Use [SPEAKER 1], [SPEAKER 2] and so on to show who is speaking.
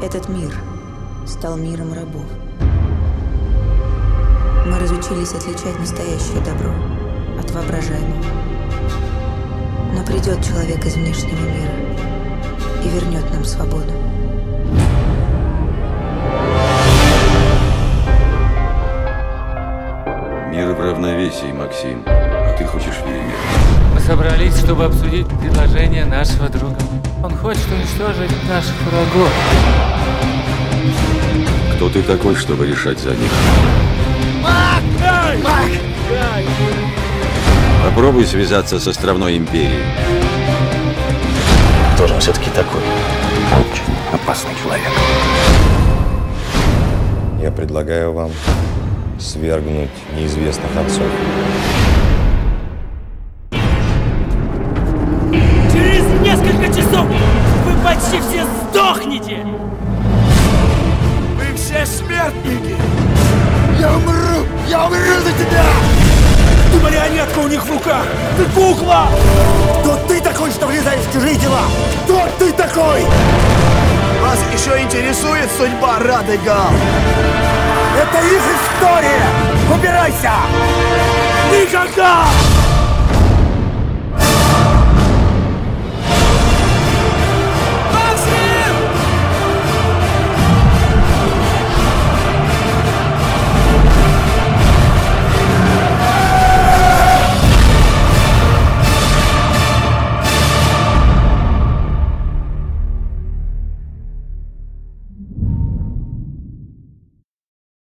[SPEAKER 1] Этот мир стал миром рабов. Мы разучились отличать настоящее добро от воображаемого. Но придет человек из внешнего мира и вернет нам свободу.
[SPEAKER 2] Мир в равновесии, Максим. А ты хочешь перемен.
[SPEAKER 3] Мы собрались, чтобы обсудить предложение нашего друга. Он хочет уничтожить наших врагов.
[SPEAKER 2] Кто ты такой, чтобы решать за них?
[SPEAKER 3] Мак! Мак!
[SPEAKER 2] Попробуй связаться с Островной империей.
[SPEAKER 4] Кто же он все-таки такой? Очень опасный человек.
[SPEAKER 5] Я предлагаю вам свергнуть неизвестных отцов.
[SPEAKER 6] Через несколько часов вы почти все сдохнете! Вы все смертники! Я умру! Я умру за тебя! Ты марионетка у них в руках! Ты кукла! Кто ты такой, что влезаешь в чужие дела? Кто ты такой? Вас еще интересует судьба Рады Гал? Это их история! Убирайся!